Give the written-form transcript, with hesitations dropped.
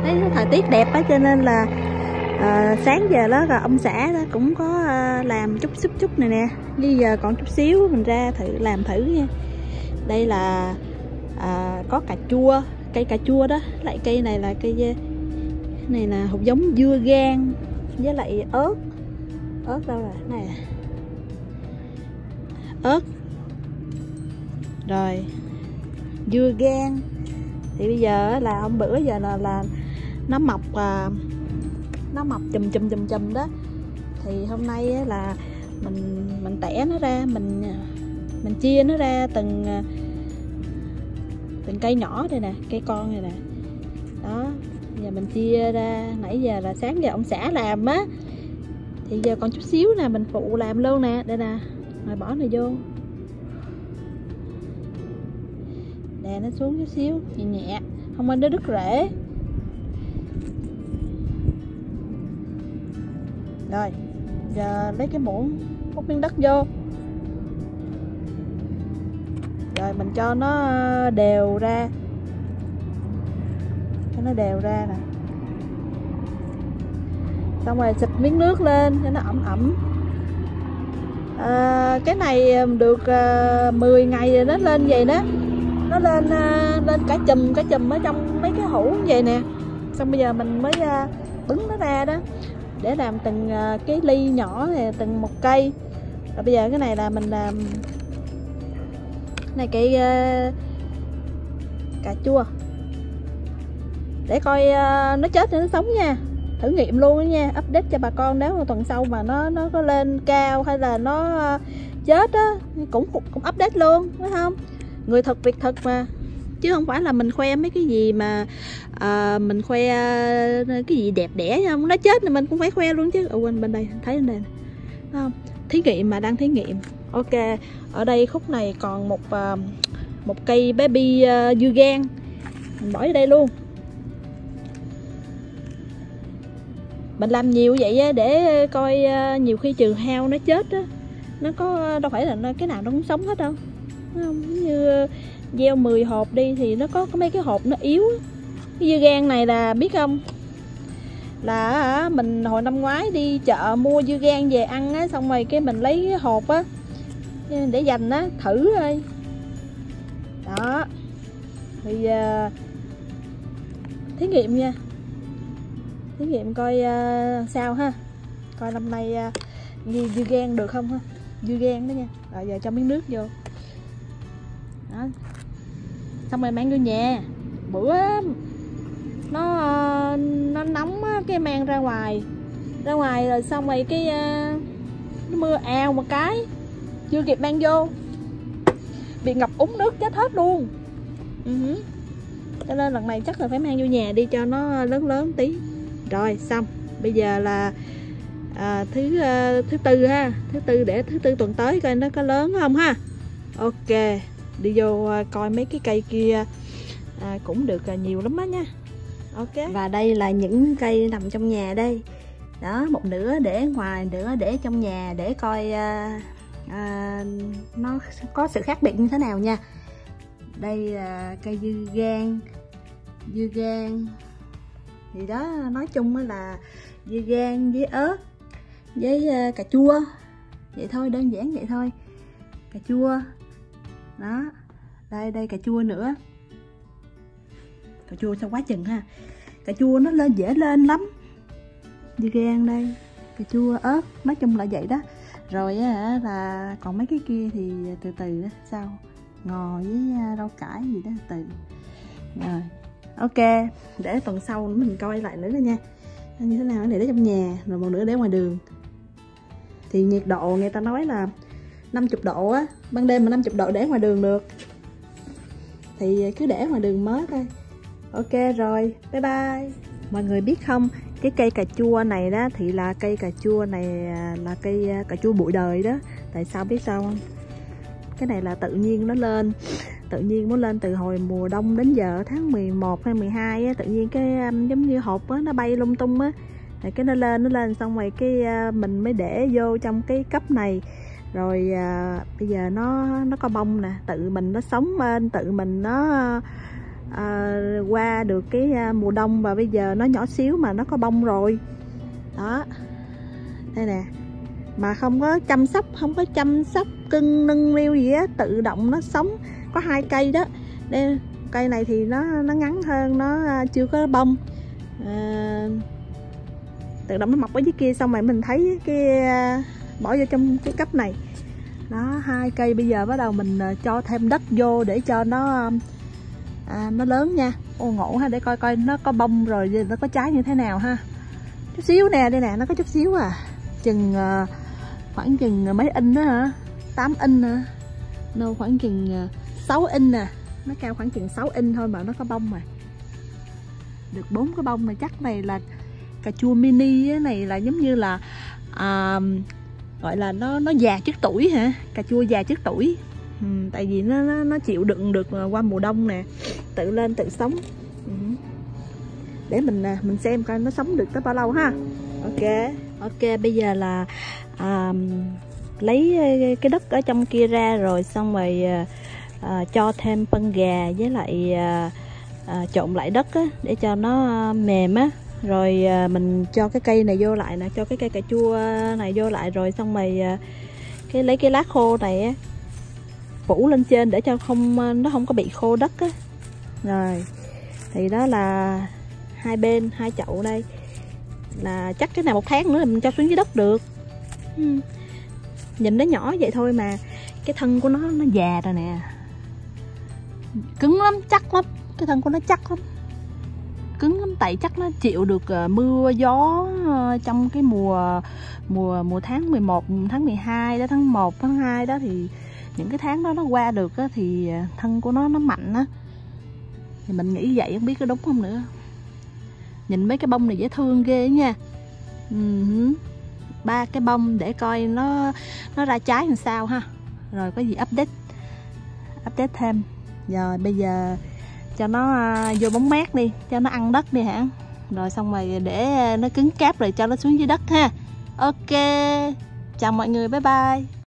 Thấy thời tiết đẹp á, cho nên là sáng giờ đó là ông xã đó cũng có làm chút này nè. Bây giờ còn chút xíu mình ra làm thử nha. Đây là có cà chua, cây cà chua đó, lại cây này là cây này là hột giống dưa gang với lại ớt. Ớt đâu rồi? Này à. Ớt. Rồi dưa gang. Thì bây giờ là hôm bữa giờ là nó mọc chùm đó. Thì hôm nay là mình tẻ nó ra, mình chia nó ra từng cây nhỏ đây nè, cây con này nè. Đó, giờ mình chia ra, nãy giờ là sáng giờ ông xã làm á. Thì giờ còn chút xíu nè, mình phụ làm luôn nè. Đây nè, rồi bỏ này vô. Đè nó xuống chút xíu, nhẹ nhẹ, không nên nó đứt rễ. Rồi, giờ lấy cái muỗng hút miếng đất vô. Rồi mình cho nó đều ra. Cho nó đều ra nè. Xong rồi xịt miếng nước lên cho nó ẩm. Cái này được 10 ngày rồi nó lên vậy đó. Nó lên cả chùm ở trong mấy cái hũ như vậy nè. Xong bây giờ mình mới bứng nó ra đó, để làm từng cái ly nhỏ này, từng một cây. Rồi bây giờ cái này là mình làm này, cây cà chua, để coi nó chết thì nó sống nha. Thử nghiệm luôn đó nha, update cho bà con. Nếu mà tuần sau mà nó có lên cao hay là nó chết á, cũng update luôn, phải không? Người thật việc thật mà, chứ không phải là mình khoe mấy cái gì mà mình khoe cái gì đẹp đẽ không. Nó chết thì mình cũng phải khoe luôn chứ. Quên, bên đây thấy bên đây nè, thấy không? Thí nghiệm mà, đang thí nghiệm. Ok, ở đây khúc này còn một cây baby dưa gang, mình bỏ ở đây luôn. Mình làm nhiều vậy á, để coi nhiều khi trừ heo nó chết á, nó có đâu phải là cái nào nó cũng sống hết đâu, đúng không? Như gieo 10 hộp đi thì nó có mấy cái hộp nó yếu á. Cái dưa gang này là biết không, là mình hồi năm ngoái đi chợ mua dưa gang về ăn á, xong rồi cái mình lấy cái hộp á để dành á, thử thôi. Đó, bây giờ thí nghiệm nha, thí nghiệm coi sao ha, coi năm nay dưa gang được không ha, dưa gang đó nha. Rồi giờ cho miếng nước vô. Đó, xong rồi mang vô nhà. Bữa nó nóng á, cái mang ra ngoài rồi xong rồi cái nó mưa ào một cái, chưa kịp mang vô, bị ngập úng nước chết hết luôn. Cho nên lần này chắc là phải mang vô nhà đi cho nó lớn tí. Rồi xong, bây giờ là thứ tư ha, thứ tư tuần tới coi nó có lớn không ha. Ok, đi vô coi mấy cái cây kia cũng được nhiều lắm á nha. Ok, và đây là những cây nằm trong nhà đây. Đó, một nửa để ngoài, nửa để trong nhà, để coi nó có sự khác biệt như thế nào nha. Đây là cây dưa gang thì đó, nói chung là dưa gang với ớt với cà chua, vậy thôi, đơn giản vậy thôi. Cà chua đó, đây cà chua nữa. Cà chua sao quá chừng ha, cà chua nó lên dễ lên lắm. Dưa gang đây, cà chua, ớt, nói chung là vậy đó. Rồi là còn mấy cái kia thì từ đó, sao ngò với rau cải gì đó từ. Rồi ok, để tuần sau mình coi lại nữa nha, như thế nào. Để trong nhà, rồi một nửa để ngoài đường. Thì nhiệt độ người ta nói là 50 độ á, ban đêm mà 50 độ để ngoài đường được, thì cứ để ngoài đường mới thôi. Ok rồi, bye bye. Mọi người biết không, cái cây cà chua này đó thì là cây cà chua này là cây cà chua bụi đời đó. Tại sao biết sao không? Cái này là tự nhiên nó lên, tự nhiên nó lên từ hồi mùa đông đến giờ tháng 11 hay 12 á, tự nhiên cái giống như hộp á, nó bay lung tung á, rồi cái nó lên xong rồi cái mình mới để vô trong cái cấp này. Rồi bây giờ nó có bông nè, tự mình nó sống lên, tự mình nó qua được cái mùa đông và bây giờ nó nhỏ xíu mà nó có bông rồi đó. Đây nè, mà không có chăm sóc cưng nâng niu gì á, tự động nó sống. Có 2 cây đó. Đây, cây này thì nó ngắn hơn, nó chưa có bông, tự động nó mọc ở dưới kia, xong rồi mình thấy cái bỏ vô trong cái cấp này đó. 2 cây bây giờ bắt đầu mình cho thêm đất vô để cho nó lớn nha. Ô ngộ ha, để coi coi nó có bông rồi nó có trái như thế nào ha. Chút xíu nè, đây nè, nó có chút xíu à, chừng khoảng chừng mấy inch đó hả, 8 inch nữa, no, khoảng chừng 6 inch nè, nó cao khoảng chừng 6 inch thôi mà nó có bông rồi, được 4 cái bông này. Chắc này là cà chua mini này, là giống như là gọi là nó già trước tuổi hả, cà chua già trước tuổi. Tại vì nó chịu đựng được qua mùa đông nè, tự lên tự sống. Để mình xem coi nó sống được tới bao lâu ha. Ok, bây giờ là lấy cái đất ở trong kia ra rồi, xong rồi cho thêm phân gà với lại trộn lại đất á, để cho nó mềm á. Rồi mình cho cái cây này vô lại nè, cho cái cây cà chua này vô lại, rồi xong rồi lấy cái lá khô này á phủ lên trên để cho nó không có bị khô đất á. Rồi thì đó là 2 bên 2 chậu đây, là chắc cái này 1 tháng nữa là mình cho xuống dưới đất được. Nhìn nó nhỏ vậy thôi mà cái thân của nó già rồi nè, cứng lắm, chắc lắm, cái thân của nó chắc lắm, cứng lắm, tại chắc nó chịu được mưa gió trong cái mùa tháng 11, tháng 12 đó, tháng 1, tháng 2 đó, thì những cái tháng đó nó qua được á, thì thân của nó mạnh á. Thì mình nghĩ vậy, không biết có đúng không nữa. Nhìn mấy cái bông này dễ thương ghê nha. 3 cái bông để coi nó ra trái làm sao ha. Rồi có gì update thêm. Rồi bây giờ cho nó vô bóng mát đi, cho nó ăn đất đi hả. Rồi xong rồi để nó cứng cáp rồi cho nó xuống dưới đất ha. Ok, chào mọi người, bye bye.